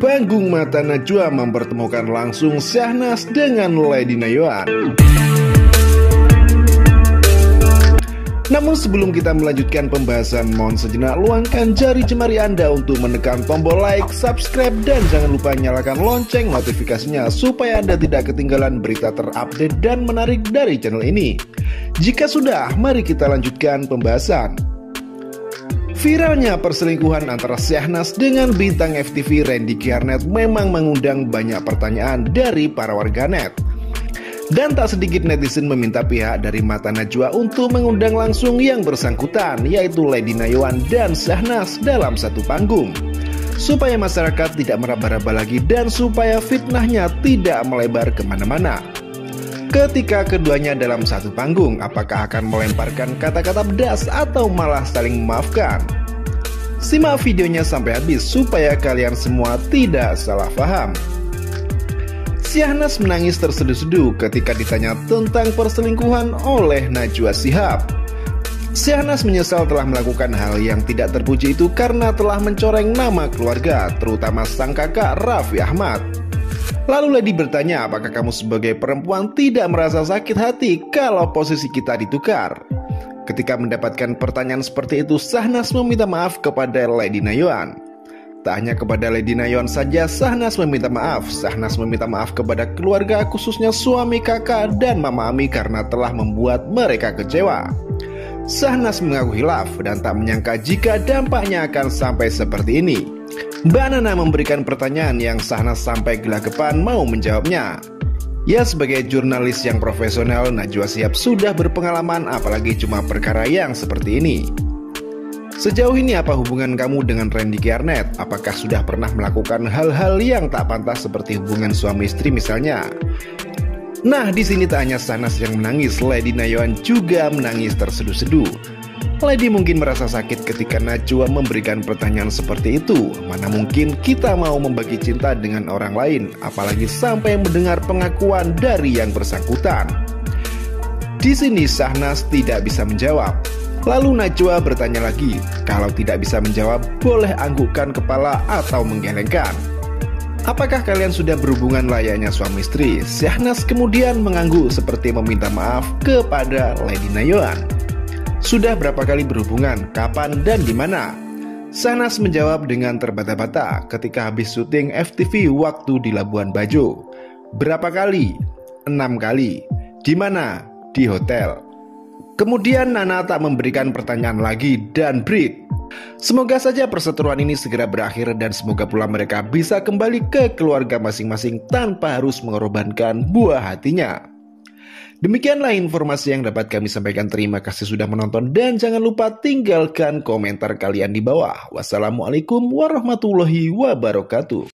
panggung Mata Najwa mempertemukan langsung Syahnas dengan Lady Nayoan. Namun sebelum kita melanjutkan pembahasan, mohon sejenak luangkan jari jemari Anda untuk menekan tombol like, subscribe, dan jangan lupa nyalakan lonceng notifikasinya supaya Anda tidak ketinggalan berita terupdate dan menarik dari channel ini. Jika sudah, mari kita lanjutkan pembahasan. Viralnya perselingkuhan antara Syahnas dengan bintang FTV Randy Kjarnet memang mengundang banyak pertanyaan dari para warganet. Dan tak sedikit netizen meminta pihak dari Mata Najwa untuk mengundang langsung yang bersangkutan, yaitu Lady Nayoan dan Syahnas dalam satu panggung, supaya masyarakat tidak meraba-raba lagi dan supaya fitnahnya tidak melebar kemana-mana. Ketika keduanya dalam satu panggung, apakah akan melemparkan kata-kata pedas atau malah saling memaafkan? Simak videonya sampai habis supaya kalian semua tidak salah paham. Syahnas menangis terseduh-seduh ketika ditanya tentang perselingkuhan oleh Najwa Shihab. Syahnas menyesal telah melakukan hal yang tidak terpuji itu karena telah mencoreng nama keluarga, terutama sang kakak Raffi Ahmad. Lalu Lady bertanya, apakah kamu sebagai perempuan tidak merasa sakit hati kalau posisi kita ditukar? Ketika mendapatkan pertanyaan seperti itu, Syahnas meminta maaf kepada Lady Nayoan. Tak hanya kepada Lady Nayoan saja, Syahnas meminta maaf. Syahnas meminta maaf kepada keluarga, khususnya suami, kakak, dan mama Ami karena telah membuat mereka kecewa. Syahnas mengaku hilaf dan tak menyangka jika dampaknya akan sampai seperti ini. Mbak Nana memberikan pertanyaan yang Syahnas sampai gelagapan mau menjawabnya. Ya, sebagai jurnalis yang profesional, Najwa Shihab sudah berpengalaman, apalagi cuma perkara yang seperti ini. Sejauh ini apa hubungan kamu dengan Randy Kjarnet? Apakah sudah pernah melakukan hal-hal yang tak pantas seperti hubungan suami istri misalnya? Nah, di sini tak hanya Syahnas yang menangis, Lady Nayoan juga menangis terseduh-seduh. Lady mungkin merasa sakit ketika Najwa memberikan pertanyaan seperti itu. Mana mungkin kita mau membagi cinta dengan orang lain, apalagi sampai mendengar pengakuan dari yang bersangkutan. Di sini Syahnas tidak bisa menjawab. Lalu Najwa bertanya lagi, kalau tidak bisa menjawab, boleh anggukkan kepala atau menggelengkan. Apakah kalian sudah berhubungan layaknya suami istri? Syahnas kemudian mengangguk seperti meminta maaf kepada Lady Nayoan. Sudah berapa kali berhubungan, kapan, dan di mana? Syahnas menjawab dengan terbata-bata ketika habis syuting FTV waktu di Labuan Bajo. Berapa kali? 6 kali. Di mana? Di hotel. Kemudian Nana tak memberikan pertanyaan lagi dan break. Semoga saja perseteruan ini segera berakhir dan semoga pula mereka bisa kembali ke keluarga masing-masing tanpa harus mengorbankan buah hatinya. Demikianlah informasi yang dapat kami sampaikan. Terima kasih sudah menonton dan jangan lupa tinggalkan komentar kalian di bawah. Wassalamualaikum warahmatullahi wabarakatuh.